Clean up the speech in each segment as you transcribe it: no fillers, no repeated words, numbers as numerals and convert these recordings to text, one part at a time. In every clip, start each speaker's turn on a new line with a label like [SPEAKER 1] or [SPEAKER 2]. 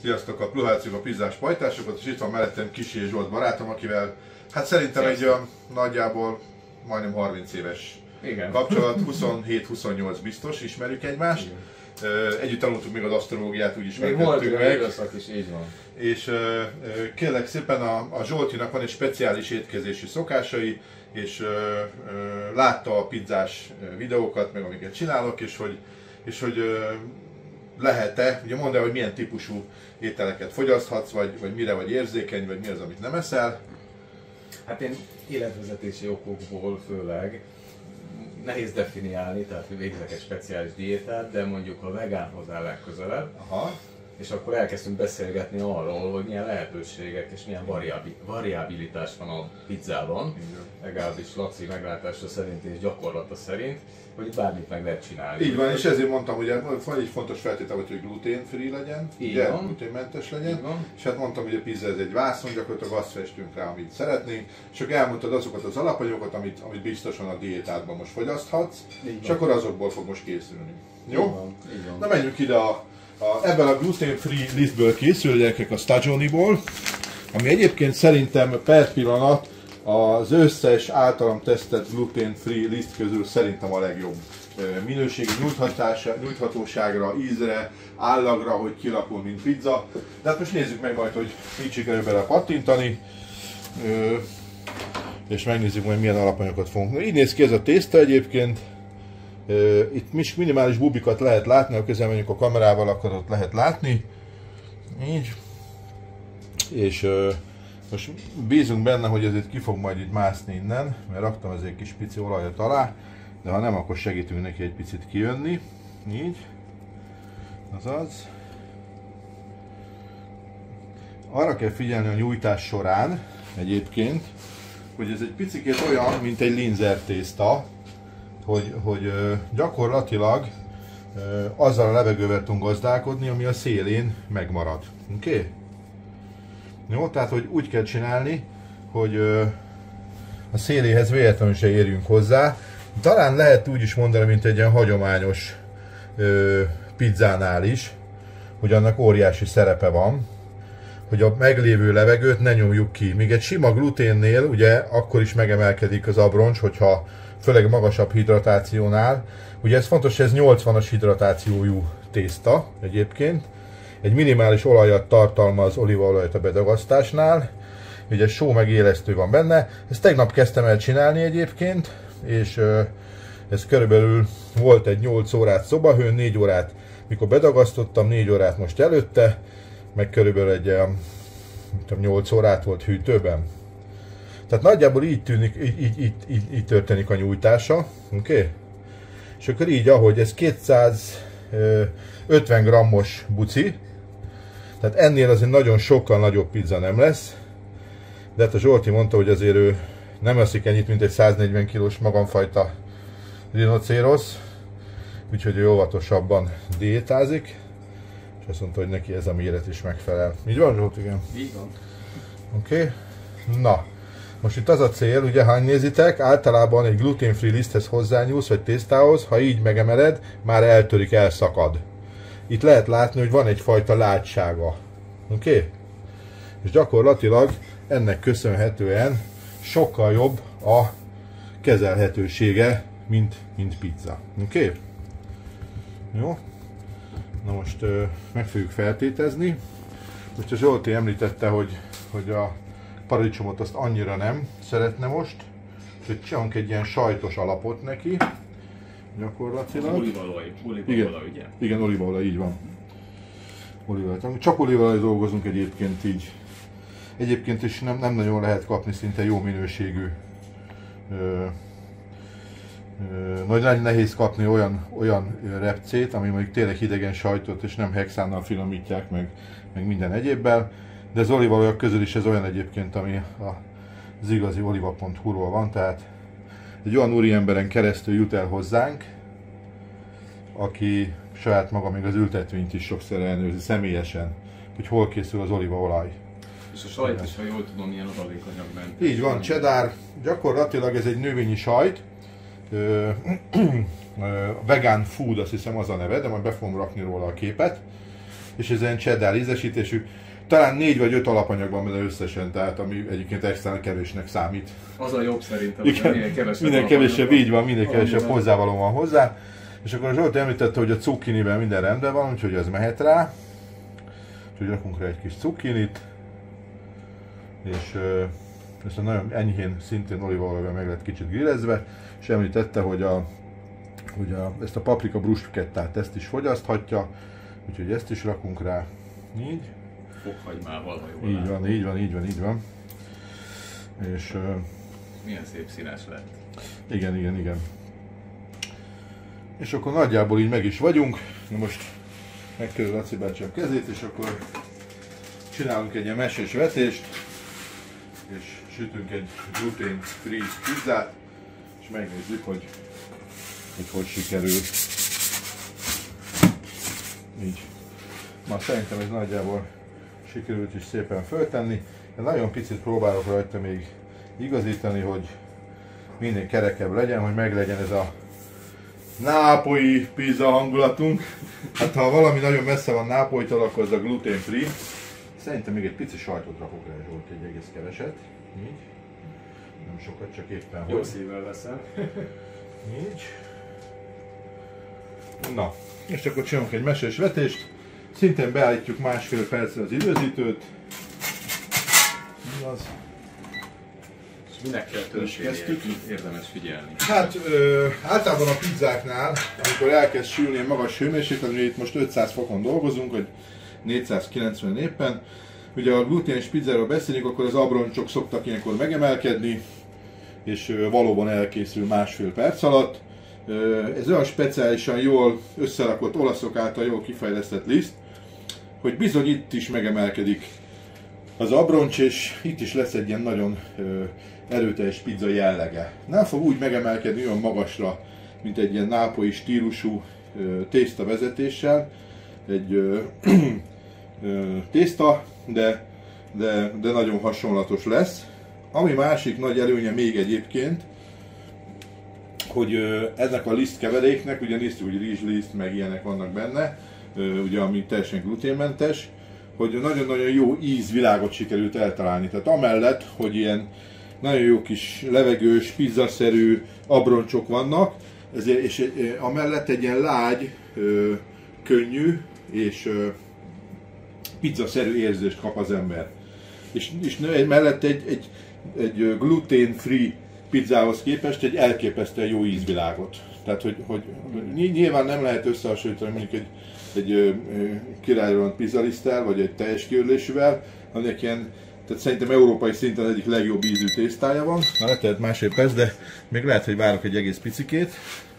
[SPEAKER 1] Sziasztok, a Pluhácjuk a pizzás pajtásokat, és itt van mellettem Kisi Zsolt barátom, akivel hát szerintem egy olyan nagyjából majdnem 30 éves kapcsolat, 27-28 biztos, ismerjük egymást. Együtt tanultuk még az asztrológiát, úgy ismerkedtünk meg.
[SPEAKER 2] Is, így van.
[SPEAKER 1] És kérlek szépen a Zsoltinak van egy speciális étkezési szokásai, és látta a pizzás videókat, meg amiket csinálok, és hogy lehet-e, ugye mondd el, hogy milyen típusú ételeket fogyaszthatsz, vagy mire vagy érzékeny, vagy mi az, amit nem eszel?
[SPEAKER 2] Hát én életvezetési okokból főleg nehéz definiálni, tehát végzek egy speciális diétát, de mondjuk a vegánhoz áll legközelebb.
[SPEAKER 1] Aha.
[SPEAKER 2] És akkor elkezdtünk beszélgetni arról, hogy milyen lehetőségek és milyen variabilitás van a pizzában, legalábbis Laci meglátása szerint és gyakorlata szerint, hogy bármit meg lehet csinálni.
[SPEAKER 1] Így van, és ezért mondtam, hogy van egy fontos feltétel, hogy gluten-free legyen, ugye, gluténmentes legyen, és hát mondtam, hogy a pizza ez egy vászon, gyakorlatilag azt festünk rá, amit szeretnénk, és akkor elmondtad azokat az alapanyagokat, amit biztosan a diétádban most fogyaszthatsz, és akkor azokból fog most készülni. Jó?
[SPEAKER 2] Így van.
[SPEAKER 1] Na menjünk ide ebben a gluten-free listből készül, gyerekek, a Stagioniból, ami egyébként szerintem per pillanat az összes általam tesztelt gluten-free list közül szerintem a legjobb minőségi nyújthatóságra, ízre, állagra, hogy kilapul, mint pizza. De hát most nézzük meg majd, hogy mit sikerül bele pattintani, és megnézzük majd milyen alapanyagokat fogunk. Így néz ki ez a tészta egyébként. Itt minimális bubikat lehet látni, ha közel menjünk a kamerával, akkor ott lehet látni. Így. És most bízunk benne, hogy ez itt ki fog majd itt mászni innen, mert raktam ezért egy kis pici olajat alá, de ha nem, akkor segítünk neki egy picit kijönni. Így. Azaz. Arra kell figyelni a nyújtás során egyébként, hogy ez egy picikét olyan, mint egy linzer tészta, hogy gyakorlatilag azzal a levegővel tudunk gazdálkodni, ami a szélén megmarad. Oké? Jó, tehát hogy úgy kell csinálni, hogy a széléhez véletlenül se érjünk hozzá. Talán lehet úgy is mondani, mint egy ilyen hagyományos pizzánál is, hogy annak óriási szerepe van, hogy a meglévő levegőt ne nyomjuk ki. Míg egy sima gluténnél ugye akkor is megemelkedik az abroncs, hogyha főleg magasabb hidratációnál. Ugye ez fontos, hogy ez 80-as hidratációjú tészta egyébként. Egy minimális olajat tartalmaz, olívaolajat a bedagasztásnál. Ugye só meg élesztő van benne. Ezt tegnap kezdtem el csinálni egyébként, és ez körülbelül volt egy 8 órát szobahőn, 4 órát mikor bedagasztottam, 4 órát most előtte, meg körülbelül egy 8 órát volt hűtőben. Tehát nagyjából így tűnik, így történik a nyújtása, oké? És akkor így, ahogy ez 250 grammos buci, tehát ennél azért nagyon sokkal nagyobb pizza nem lesz, de hát a Zsolti mondta, hogy azért ő nem eszik ennyit, mint egy 140 kilós magamfajta rinocérosz, úgyhogy ő óvatosabban diétázik, és azt mondta, hogy neki ez a méret is megfelel. Így van, Zsolt? Igen?
[SPEAKER 2] Így van.
[SPEAKER 1] Oké? Na. Most itt az a cél, ugye ha nézitek, általában egy gluten-free listhez hozzányúlsz, vagy tésztához, ha így megemeled, már eltörik, elszakad. Itt lehet látni, hogy van egyfajta látsága. Oké? És gyakorlatilag ennek köszönhetően sokkal jobb a kezelhetősége, mint pizza. Oké? Jó? Na most meg fogjuk feltétezni. Most a Zsolti említette, hogy a paradicsomot azt annyira nem szeretne most, hogy csinálunk egy ilyen sajtos alapot neki, gyakorlatilag.
[SPEAKER 2] Olívaolaj, ugye?
[SPEAKER 1] Igen, olívaolaj, így van. Olívaolaj. Csak olívaolaj dolgozunk egyébként így. Egyébként is nem nagyon lehet kapni szinte jó minőségű. Nagyon nehéz kapni olyan repcét, ami mondjuk tényleg hidegen sajtot és nem hexánnal finomítják meg minden egyébbel. De az olívaolajak közül is ez olyan egyébként, ami az igazi oliva.hu-ról van, tehát egy olyan úriemberen keresztül jut el hozzánk, aki saját maga még az ültetvényt is sokszor ellenőrzi személyesen, hogy hol készül az olívaolaj.
[SPEAKER 2] És a sajt is, ha jól tudom, ilyen adalékanyagmentes.
[SPEAKER 1] Így van, cheddar, gyakorlatilag ez egy növényi sajt, vegan food, azt hiszem az a neve, de majd be fogom rakni róla a képet. és ez ilyen cheddar ízesítésű. Talán 4 vagy 5 alapanyag van benne összesen, tehát ami egyébként extra kevésnek számít.
[SPEAKER 2] Az a jobb szerintem,
[SPEAKER 1] igen, minél kevesebb, így van, minél kevesebb
[SPEAKER 2] van.
[SPEAKER 1] hozzávaló van hozzá. És akkor Zsolti említette, hogy a cukkiniben minden rendben van, úgyhogy ez mehet rá. Úgyhogy rakunk rá egy kis cukkinit. És ezt a nagyon enyhén, szintén olívaolajban meg lett kicsit grillezve. És említette, hogy ezt a paprika bruschettát ezt is fogyaszthatja. Úgyhogy ezt is rakunk rá. Így.
[SPEAKER 2] Fokhagymával, ha jól
[SPEAKER 1] így van, így van, így van, így van. És...
[SPEAKER 2] milyen szép színes lett.
[SPEAKER 1] Igen, igen, igen. És akkor nagyjából így meg is vagyunk. Na most megkérem Laci bácsi a kezét, és akkor csinálunk egy ilyen mesés vetést, és sütünk egy gluten-free pizzát, és megnézzük, hogy sikerül. Így. Ma szerintem ez nagyjából sikerült is szépen föltenni. De nagyon picit próbálok rajta még igazítani, hogy minél kerekebb legyen, hogy meglegyen ez a nápolyi pizza hangulatunk. Hát ha valami nagyon messze van Nápolytól, akkor az a gluten free. Szerintem még egy pici sajtot rakok rá, Zsolt, egy egész keveset. Így. Nem sokat, csak éppen
[SPEAKER 2] jó
[SPEAKER 1] hogy.
[SPEAKER 2] szívvel veszem.
[SPEAKER 1] Így. Na, és akkor csinálunk egy mesés vetést. Szintén beállítjuk másfél percre az időzítőt. Az.
[SPEAKER 2] Minek kell történnie, érdemes figyelni?
[SPEAKER 1] Hát általában a pizzáknál, amikor elkezd sülni a magas hőmérséklet, itt most 500 fokon dolgozunk, vagy 490 éppen. Ugye a gluténes pizzáról beszélünk, akkor az abroncsok szoktak ilyenkor megemelkedni, és valóban elkészül másfél perc alatt. Ez olyan speciálisan jól összerakott, olaszok által jól kifejlesztett liszt, hogy bizony itt is megemelkedik az abroncs, és itt is lesz egy ilyen nagyon erőteljes pizza jellege. Nem fog úgy megemelkedni olyan magasra, mint egy ilyen nápolyi stílusú tészta vezetéssel, egy tészta, de nagyon hasonlatos lesz. Ami másik nagy előnye még egyébként, hogy ennek a liszt keveréknek, ugye néztük, hogy rizsliszt, meg ilyenek vannak benne, ugye ami teljesen gluténmentes, hogy nagyon-nagyon jó ízvilágot sikerült eltalálni. Tehát amellett, hogy ilyen nagyon jó kis levegős, pizzaszerű abroncsok vannak, és amellett egy ilyen lágy, könnyű és pizzaszerű érzést kap az ember. És mellett egy gluten-free pizzához képest egy elképesztően jó ízvilágot. Tehát, hogy nyilván nem lehet összehasonlítani mondjuk egy királyról pizzaliszttel, vagy egy teljes kiörlésűvel, annak ilyen, tehát szerintem európai szinten egyik legjobb ízű tésztája van. Na, letelt másfél perc, de még lehet, hogy várok egy egész picikét,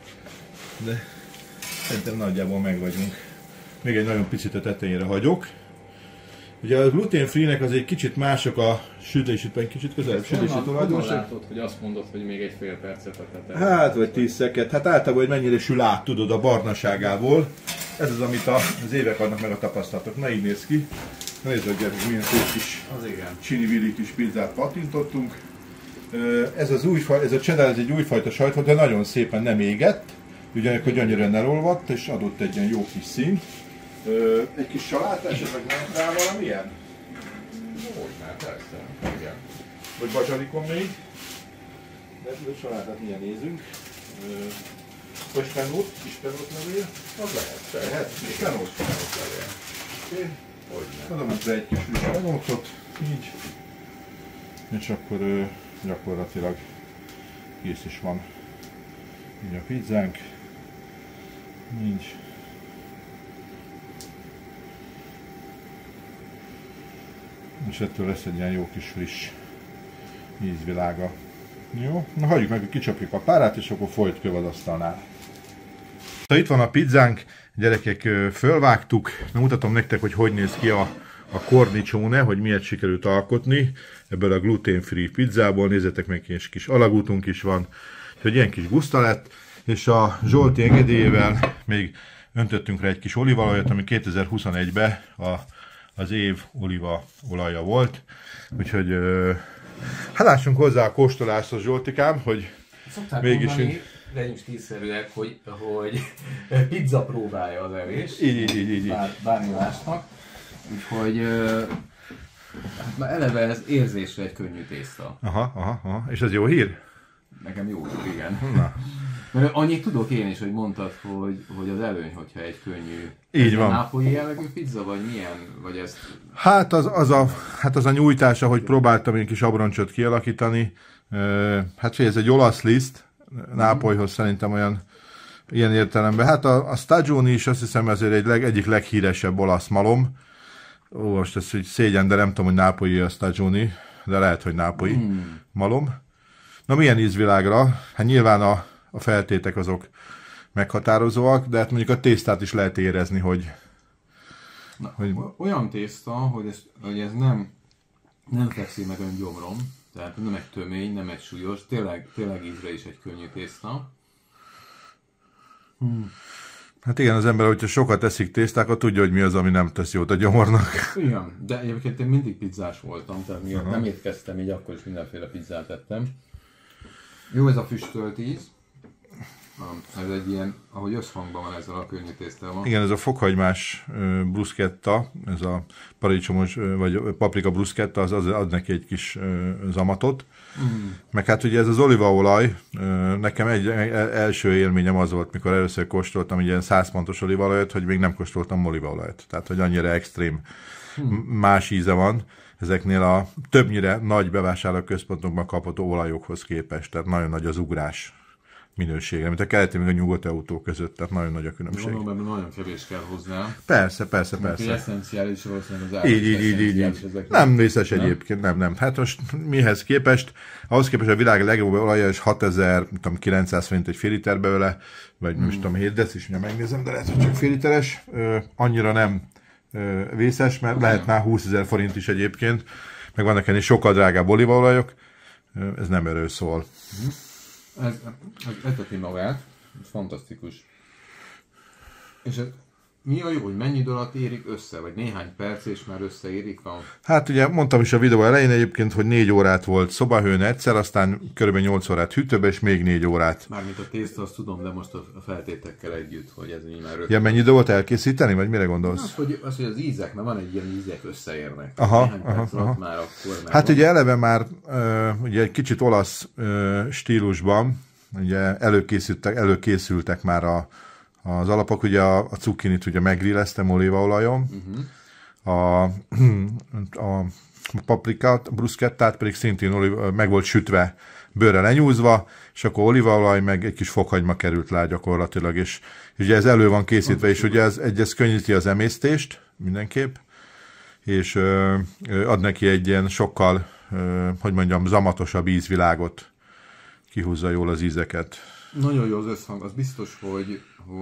[SPEAKER 1] de szerintem nagyjából meg vagyunk. Még egy nagyon picit a tetejére hagyok. Ugye a gluten free-nek az egy kicsit mások a sütésítben, kicsit közelebb sütési tulajdonság.
[SPEAKER 2] Látod, hogy azt mondod, hogy még egy fél percet a tetejére.
[SPEAKER 1] Hát, vagy 10 szeket. Hát általában, hogy mennyire sül át, tudod, a barnaságából. Ez az, amit az évek adnak meg a tapasztalatok. Na, így néz ki. Nézzük, gyerek, milyen szép kis csini-vili kis pizzát pattintottunk. Ez a cheddar, ez egy újfajta sajt volt, de nagyon szépen nem égett. Ugyanakkor gyönyörűen elolvadt, és adott egy ilyen jó kis színt. Egy kis saláta esetleg nem rá valamilyen?
[SPEAKER 2] Hogy már, persze. Igen.
[SPEAKER 1] Vagy bazsalikon még. De a salátát milyen nézünk. Vagy spenót, kis spenót levél.
[SPEAKER 2] Az lehet.
[SPEAKER 1] Spenót levél. Oké. Adom be egy kis friss spenótot. Így. És akkor gyakorlatilag kész is van. Így a pizzánk. Így. És ettől lesz egy ilyen jó kis friss ízvilága. Jó, na hagyjuk meg, hogy kicsapjuk a párát, és akkor folyt az asztalnál. Itt van a pizzánk, gyerekek, fölvágtuk. Mutatom nektek, hogy néz ki a cornicione, hogy miért sikerült alkotni ebből a gluten-free pizzából. Nézzetek meg, egy kis alagútunk is van, hogy ilyen kis guszta lett, és a Zsolti engedélyével még öntöttünk rá egy kis olívaolajat, ami 2021-ben az év olívaolaja volt. Úgyhogy hát lássunk hozzá a kóstoláshoz, Zsoltikám, hogy
[SPEAKER 2] szokták
[SPEAKER 1] mégis...
[SPEAKER 2] mondani, legyünk stílszerűek, hogy pizza próbálja az evés.
[SPEAKER 1] Így.
[SPEAKER 2] Bármi másnak. Úgyhogy hát már eleve ez érzésre egy könnyű tészta.
[SPEAKER 1] Aha. És ez jó hír?
[SPEAKER 2] Nekem jó hír, igen.
[SPEAKER 1] Na.
[SPEAKER 2] Mert annyit tudok én is, hogy mondtad, hogy az előny, hogyha egy könnyű.
[SPEAKER 1] Így van.
[SPEAKER 2] Nápolyi jellegű pizza, vagy milyen? Vagy ezt...
[SPEAKER 1] Hát az a nyújtás, ahogy próbáltam egy kis abroncsot kialakítani. Hát ez egy olasz liszt, Nápolyhoz szerintem olyan ilyen értelemben. Hát a stagioni is azt hiszem azért egyik leghíresebb olasz malom. Ó, most ez így szégyen, de nem tudom, hogy nápolyi a stagioni, de lehet, hogy nápolyi malom. Na milyen ízvilágra? Hát nyilván a feltétek azok meghatározóak, de hát mondjuk a tésztát is lehet érezni, hogy...
[SPEAKER 2] Olyan tészta, hogy ez nem fekszik meg ön gyomrom, tehát nem egy tömény, nem egy súlyos, tényleg ízre is egy könnyű tészta.
[SPEAKER 1] Hát igen, az ember, hogyha sokat eszik tésztákat, tudja, hogy mi az, ami nem tesz jót a gyomornak.
[SPEAKER 2] Igen, de egyébként én mindig pizzás voltam, tehát miatt nem étkeztem, így akkor is mindenféle pizzát ettem. Jó ez a füstölt íz. Ez egy ilyen, ahogy összhangban van ezzel a könnyű tésztával.
[SPEAKER 1] Igen, ez a fokhagymás bruschetta, ez a paradicsomos vagy paprika bruschetta, az ad neki egy kis zamatot. Meg hát ugye ez az olívaolaj, nekem egy első élményem az volt, mikor először kóstoltam ilyen 100 pontos olívaolajat, hogy még nem kóstoltam olívaolajat. Tehát, hogy annyira extrém más íze van ezeknél a többnyire nagy bevásárlóközpontokban kapható olajokhoz képest. Tehát nagyon nagy az ugrás minősége, mint a keleti meg a nyugati autó között, tehát nagyon nagy a különbség.
[SPEAKER 2] Gondolom, nagyon kevés kell hozzá.
[SPEAKER 1] Persze.
[SPEAKER 2] Eszenciális valószínűleg az áll.
[SPEAKER 1] Így. Nem vészes egyébként, nem. Hát most mihez képest? Ahhoz képest a világ legjobb olaja is 6900 forint egy fél literbe vele, vagy most tudom 7 deci, és megnézem, de lehet, hogy csak fél literes. Annyira nem vészes, mert lehetne 20 000 forint is egyébként, meg vannak ennél sokkal drágább olívaolajok. Ez nem erről szól.
[SPEAKER 2] Ez eteti magát, ez fantasztikus. És ez, mi a jó, hogy mennyi idő alatt érik össze, vagy néhány perc és már összeérik van?
[SPEAKER 1] Hát ugye mondtam is a videó elején egyébként, hogy 4 órát volt szobahőn egyszer, aztán kb. 8 órát hűtőbe, és még 4 órát.
[SPEAKER 2] Mármint a tészta, azt tudom, de most a feltétekkel együtt, hogy ez így már rögtön.
[SPEAKER 1] Ja, mennyi idő volt elkészíteni, vagy mire gondolsz?
[SPEAKER 2] Az, hogy az ízek, mert van egy ilyen ízek összeérnek.
[SPEAKER 1] Aha.
[SPEAKER 2] Már akkor már
[SPEAKER 1] hát
[SPEAKER 2] van.
[SPEAKER 1] ugye eleve már ugye egy kicsit olasz stílusban, ugye előkészültek már az alapok, ugye a cukkinit ugye meggrilleztem olívaolajon, a paprikát, a bruschettát pedig szintén meg volt sütve, bőrre lenyúzva, és akkor olívaolaj, meg egy kis fokhagyma került rá gyakorlatilag, és ugye ez elő van készítve, és ugye ez könnyíti az emésztést mindenképp, és ad neki egy ilyen sokkal, hogy mondjam, zamatosabb ízvilágot, kihúzza jól az ízeket.
[SPEAKER 2] Nagyon jó az összhang, az biztos, hogy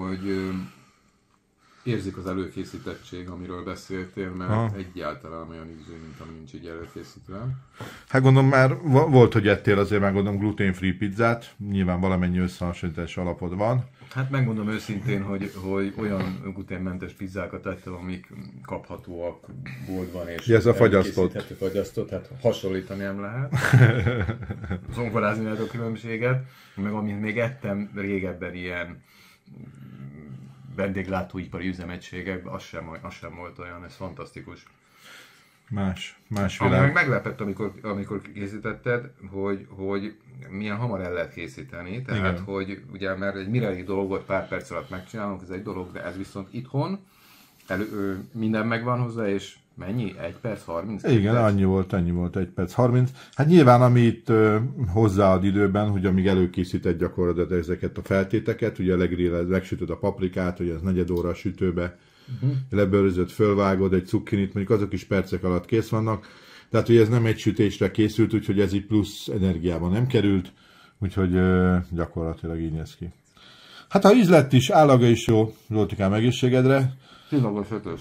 [SPEAKER 2] érzik az előkészítettség, amiről beszéltél, mert egyáltalán olyan ízű, mint ami nincs így előkészítve.
[SPEAKER 1] Hát gondolom már volt, hogy ettél azért már gondolom gluten-free pizzát, nyilván valamennyi összehasonlítási alapod van.
[SPEAKER 2] Hát megmondom őszintén, hogy olyan gluténmentes pizzákat ettem, amik kaphatóak boltban, és
[SPEAKER 1] ez a fagyasztott,
[SPEAKER 2] hát hasonlítani nem lehet. Zongorázni lehet a különbséget, meg amit még ettem régebben ilyen vendéglátóipari üzemegységekben, az sem volt olyan, ez fantasztikus.
[SPEAKER 1] Más világ.
[SPEAKER 2] Ami meg meglepett, amikor készítetted, hogy milyen hamar el lehet készíteni. Tehát, igen. Hogy ugye mert egy mireli dolgot pár perc alatt megcsinálunk, ez egy dolog, de ez viszont itthon minden megvan hozzá, és mennyi? 1 perc 30?
[SPEAKER 1] Igen, perc? Annyi volt 1 perc 30. Hát nyilván, amit hozzáad időben, hogy amíg előkészített gyakorlatilag ezeket a feltéteket, ugye legsütöd a paprikát, hogy ez negyed óra a sütőbe, lebőrözöd, fölvágod egy cukkinit, mondjuk azok is percek alatt kész vannak. Tehát, hogy ez nem egy sütésre készült, úgyhogy ez így plusz energiában nem került, úgyhogy gyakorlatilag így néz ki. Hát ha ízlett is, állaga is jó, Zsoltikám, egészségedre.
[SPEAKER 2] Csillagos ötös.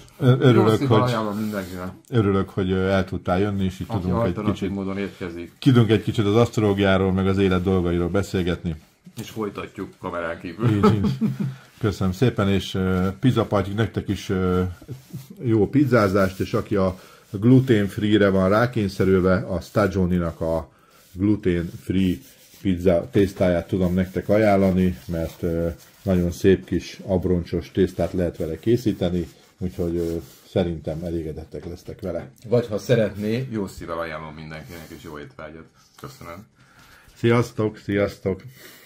[SPEAKER 1] Örülök, hogy el tudtál jönni, és így tudunk egy kicsit az asztrológiáról, meg az élet dolgairól beszélgetni.
[SPEAKER 2] És folytatjuk kamerán kívül.
[SPEAKER 1] Így. Köszönöm szépen, és pizzapartyik nektek is jó pizzázást, és aki a gluten free-re van rákényszerülve, a Stagioninak a gluten free pizza tésztáját tudom nektek ajánlani, mert nagyon szép kis abroncsos tésztát lehet vele készíteni, úgyhogy szerintem elégedettek lesztek vele.
[SPEAKER 2] Vagy ha szeretné, jó szívvel ajánlom mindenkinek, és jó étvágyat. Köszönöm.
[SPEAKER 1] Sziasztok, sziasztok!